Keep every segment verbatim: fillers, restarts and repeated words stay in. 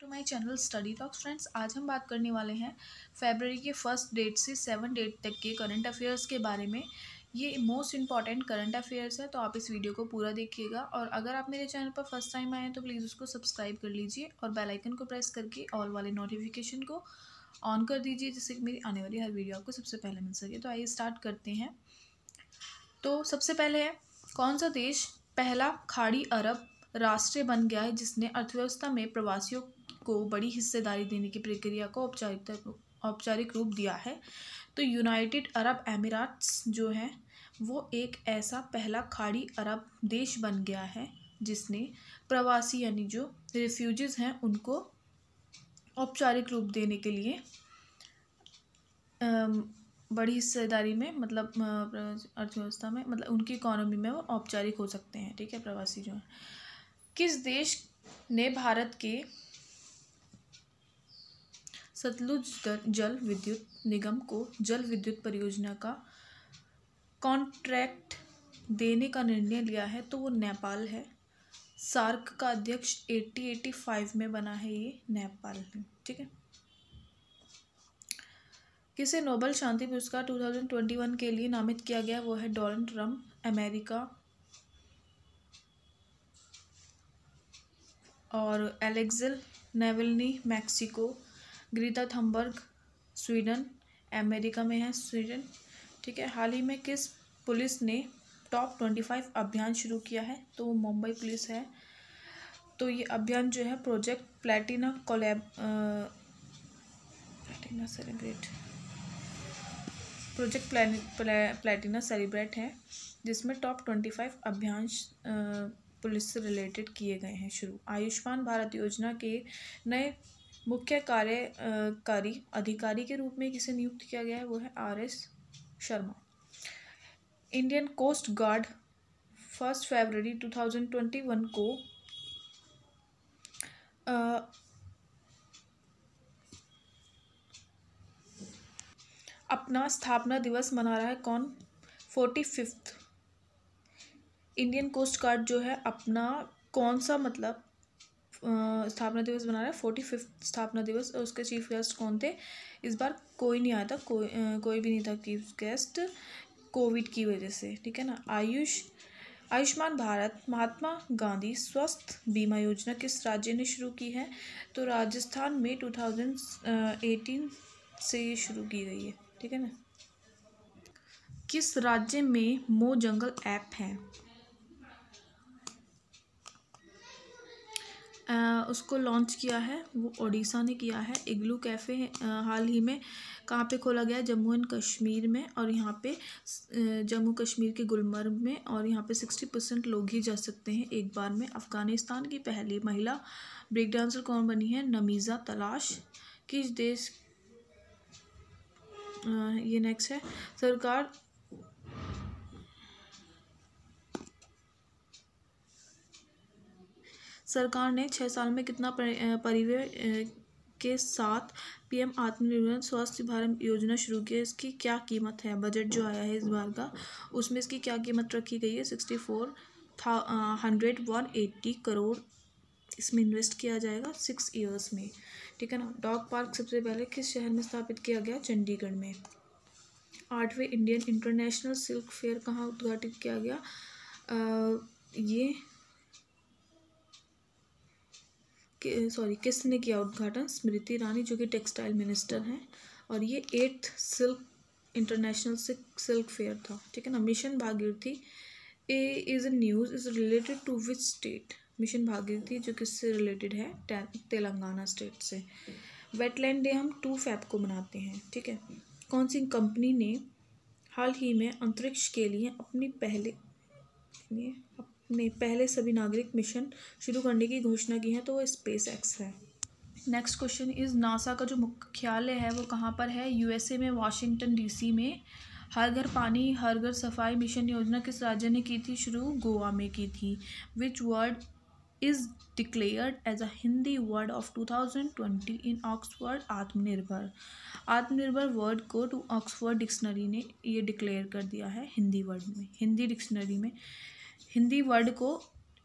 To my channel study talks. Friends, आज हम बात करने वाले हैं फरवरी के फर्स्ट डेट से सेवन डेट तक के करंट अफेयर्स के बारे में। ये मोस्ट इंपॉर्टेंट करंट अफेयर्स है, तो आप इस वीडियो को पूरा देखिएगा। और अगर आप मेरे चैनल पर फर्स्ट टाइम आए हैं तो प्लीज़ उसको सब्सक्राइब कर लीजिए और बेल आइकन को प्रेस करके ऑल वाले नोटिफिकेशन को ऑन कर दीजिए, जिससे कि मेरी आने वाली हर वीडियो आपको सबसे पहले मिल सके। तो आइए स्टार्ट करते हैं। तो सबसे पहले है, कौन सा देश पहला खाड़ी अरब राष्ट्र बन गया है जिसने अर्थव्यवस्था में प्रवासियों को बड़ी हिस्सेदारी देने की प्रक्रिया को औपचारिकता औपचारिक रूप दिया है? तो यूनाइटेड अरब अमीरात्स जो है वो एक ऐसा पहला खाड़ी अरब देश बन गया है जिसने प्रवासी यानी जो रिफ्यूजीज हैं उनको औपचारिक रूप देने के लिए बड़ी हिस्सेदारी में, मतलब अर्थव्यवस्था में, मतलब उनकी इकोनॉमी में वो औपचारिक हो सकते हैं। ठीक है, प्रवासी जो है। किस देश ने भारत के सतलुज जल विद्युत निगम को जल विद्युत परियोजना का कॉन्ट्रैक्ट देने का निर्णय लिया है? तो वो नेपाल है। सार्क का अध्यक्ष एटी एटी फाइव में बना है, ये नेपाल है। ठीक है। किसे नोबेल शांति पुरस्कार टू थाउजेंड ट्वेंटी वन के लिए नामित किया गया? वो है डोनाल्ड ट्रम्प, अमेरिका, और Alexei Navalny Mexico, Greta Thunberg Sweden, America में है स्वीडन। ठीक है। हाल ही में किस पुलिस ने टॉप ट्वेंटी फाइव अभियान शुरू किया है? तो वो मुंबई पुलिस है। तो ये अभियान जो है project platina collab platina celebrate project platina celebrate है, जिसमें टॉप ट्वेंटी फाइव अभियान पुलिस से रिलेटेड किए गए हैं शुरू। आयुष्मान भारत योजना के नए मुख्य कार्यकारी अधिकारी के रूप में किसे नियुक्त किया गया है? वो है R S Sharma. Indian coast guard first February two thousand twenty one को आ, अपना स्थापना दिवस मना रहा है। कौन? Forty fifth Indian coast guard जो है अपना कौन सा मतलब स्थापना दिवस बना रहा है? फोर्टी फिफ्थ स्थापना दिवस। और उसके चीफ गेस्ट कौन थे? इस बार कोई नहीं आया था, कोई कोई भी नहीं था चीफ गेस्ट, कोविड की वजह से। ठीक है ना। आयुष आयुष्मान भारत महात्मा गांधी स्वास्थ्य बीमा योजना किस राज्य ने शुरू की है? तो राजस्थान में टू थाउजेंड एटीन से ये शुरू की गई है। ठीक है ना। किस राज्य में मो जंगल ऐप है? आ, उसको लॉन्च किया है वो ओडिशा ने किया है। इग्लू कैफ़े हाल ही में कहाँ पे खोला गया? जम्मू एंड कश्मीर में। और यहाँ पे जम्मू कश्मीर के गुलमर्ग में। और यहाँ पे सिक्सटी परसेंट लोग ही जा सकते हैं एक बार में। अफ़गानिस्तान की पहली महिला ब्रेक डांसर कौन बनी है? नमीज़ा तलाश। किस देश आ, ये नेक्स्ट है। सरकार सरकार ने छः साल में कितना परिव्यय के साथ पीएम आत्मनिर्भर स्वास्थ्य भारत योजना शुरू की है? इसकी क्या कीमत है? बजट जो आया है इस बार का, उसमें इसकी क्या कीमत रखी गई है? Sixty four hundred one eighty crore इसमें इन्वेस्ट किया जाएगा सिक्स ईयर्स में। ठीक है ना। डॉग पार्क सबसे पहले किस शहर में स्थापित किया गया? चंडीगढ़ में। आठवें इंडियन इंटरनेशनल सिल्क फेयर कहाँ उद्घाटित किया गया? आ, ये कि, सॉरी किसने किया उद्घाटन? स्मृति ईरानी, जो कि टेक्सटाइल मिनिस्टर हैं। और ये eighth silk international silk fair था। ठीक है ना। Mission Bhagirathi a is a news is related to which state? Mission Bhagirathi जो किससे रिलेटेड है? तेलंगाना स्टेट से। वेटलैंड डे हम टू फैब को मनाते हैं। ठीक है। कौन सी कंपनी ने हाल ही में अंतरिक्ष के लिए अपनी पहले अपने पहले सभी नागरिक मिशन शुरू करने की घोषणा की है? तो वो स्पेस एक्स है। नेक्स्ट क्वेश्चन इज, नासा का जो मुख्यालय है वो कहाँ पर है? यूएसए में, वाशिंगटन डीसी में। हर घर पानी हर घर सफाई मिशन योजना किस राज्य ने की थी शुरू? गोवा में की थी। Which word is declared as a Hindi word of two thousand twenty in Oxford? आत्मनिर्भर। आत्मनिर्भर वर्ड को टू ऑक्सफोर्ड डिक्शनरी ने ये डिक्लेयर कर दिया है हिंदी वर्ड में, हिंदी डिक्शनरी में। हिंदी वर्ड को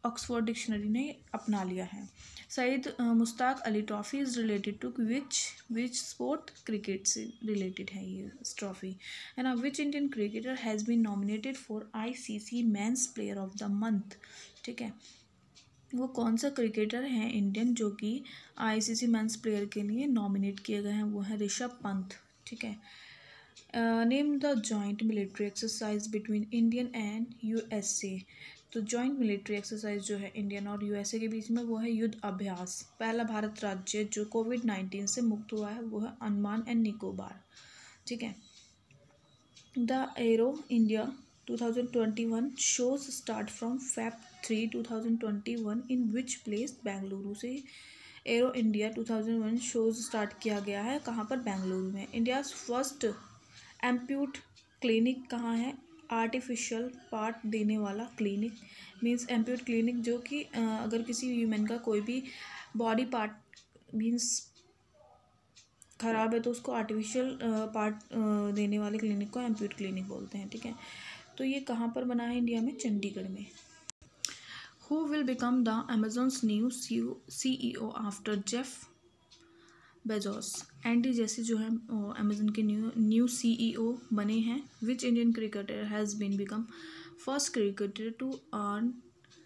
ऑक्सफोर्ड डिक्शनरी ने अपना लिया है। Syed Mushtaq Ali trophy is related to which which sport, cricket से रिलेटेड है ये ट्रॉफी, है ना। Which Indian cricketer has been nominated for ICC men's player of the month, ठीक है। वो कौन सा क्रिकेटर है इंडियन जो कि आईसीसी मेंस प्लेयर के लिए नॉमिनेट किए गए हैं, वो है ऋषभ पंत, ठीक है। Name the joint military exercise between Indian and USA. तो जॉइंट मिलिट्री एक्सरसाइज जो है इंडियन और यूएसए के बीच में वो है युद्ध अभ्यास। पहला भारत राज्य जो कोविड नाइन्टीन से मुक्त हुआ है वो है अंडमान एंड निकोबार, ठीक है। The aero India twenty twenty-one shows start from February third twenty twenty-one in which place, Bengaluru से aero India two thousand one shows start किया गया है, कहाँ पर, बेंगलुरु में। इंडियाज़ फर्स्ट एम्प्यूट क्लिनिक कहाँ है, आर्टिफिशियल पार्ट देने वाला क्लिनिक, मीन्स एम्प्यूट क्लिनिक जो कि अगर किसी ह्यूमन का कोई भी बॉडी पार्ट मीन्स ख़राब है तो उसको आर्टिफिशियल पार्ट देने वाले क्लिनिक को एम्प्यूट क्लिनिक बोलते हैं, ठीक है। तो ये कहाँ पर बना है, इंडिया में, चंडीगढ़ में। Who will become the Amazon's new CEO after Jeff Bezos. Andy Jassy जो है अमेजन के न्यू न्यू सीईओ बने हैं। Which Indian cricketer has been become first cricketer to earn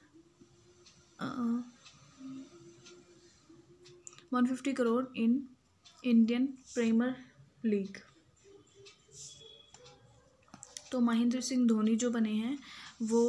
one fifty crore in Indian premier league. तो महेंद्र सिंह धोनी जो बने हैं वो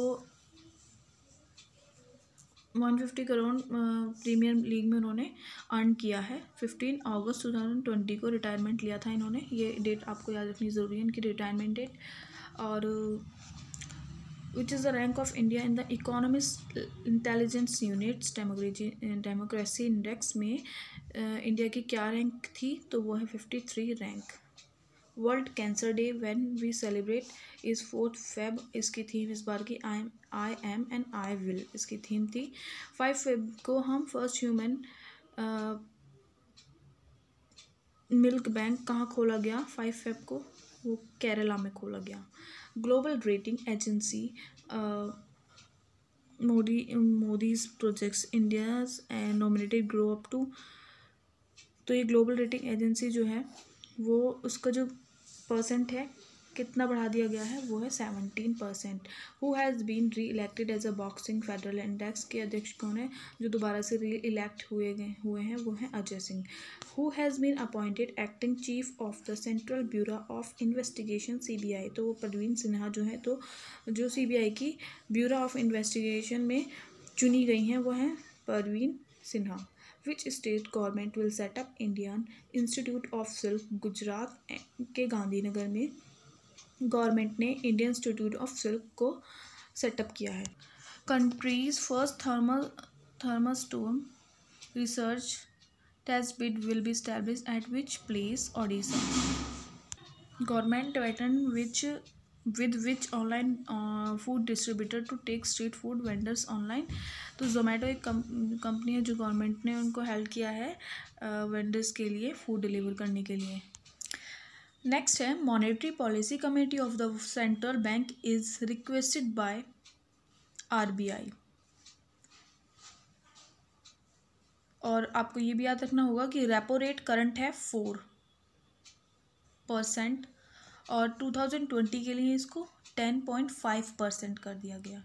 one fifty crore premier league में उन्होंने अर्न किया है। पंद्रह अगस्त टू थाउजेंड ट्वेंटी को रिटायरमेंट लिया था इन्होंने, ये डेट आपको याद रखनी ज़रूरी है इनकी रिटायरमेंट डेट। और which is the rank of India in the economist intelligence unit's democracy democracy index में इंडिया की क्या रैंक थी, तो वो है fifty three rank. World cancer day when we celebrate is fourth Feb, इसकी थीम इस बार की I am I am and I will इसकी थीम थी। फाइव फेब को हम फर्स्ट ह्यूमन मिल्क बैंक कहाँ खोला गया, फाइव फेब को वो केरला में खोला गया। Global rating agency Moody Moody's projects India's and nominated grow up to, तो ये ग्लोबल रेटिंग एजेंसी जो है वो उसका जो परसेंट है कितना बढ़ा दिया गया है, वो है seventeen percent. Who has been reelected as a boxing federal index के अध्यक्ष कौन है, जो दोबारा से री इलेक्ट हुए गए हुए हैं वो हैं Ajay Singh. Who has been appointed acting chief of the central bureau of investigation CBI, तो वो परवीन सिन्हा जो है, तो जो सीबीआई की ब्यूरो ऑफ इन्वेस्टिगेशन में चुनी गई हैं वो हैं Praveen Sinha. Which state government will set up Indian institute of silk, Gujarat के गांधीनगर में गवर्नमेंट ने इंडियन इंस्टीट्यूट ऑफ सिल्क को सेटअप किया है। Country's first thermal thermostone research test bed will be establish at which place, Odisha. Government threaten which with which online food distributor to take street food vendors online, तो Zomato एक company है जो government ने उनको help किया है vendors uh, के लिए फूड डिलीवर करने के लिए। नेक्स्ट है monetary policy committee of the central bank is requested by RBI. और आपको ये भी याद रखना होगा कि रेपो रेट करंट है फोर परसेंट और टू थाउजेंड ट्वेंटी के लिए इसको टेन पॉइंट फाइव परसेंट कर दिया गया।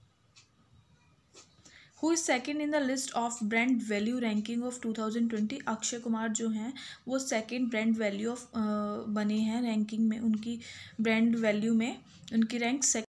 Who is second in the list of brand value ranking of two thousand twenty, Akshay Kumar जो हैं वो सेकेंड ब्रांड वैल्यू ऑफ बने हैं रैंकिंग में, उनकी ब्रांड वैल्यू में उनकी रैंक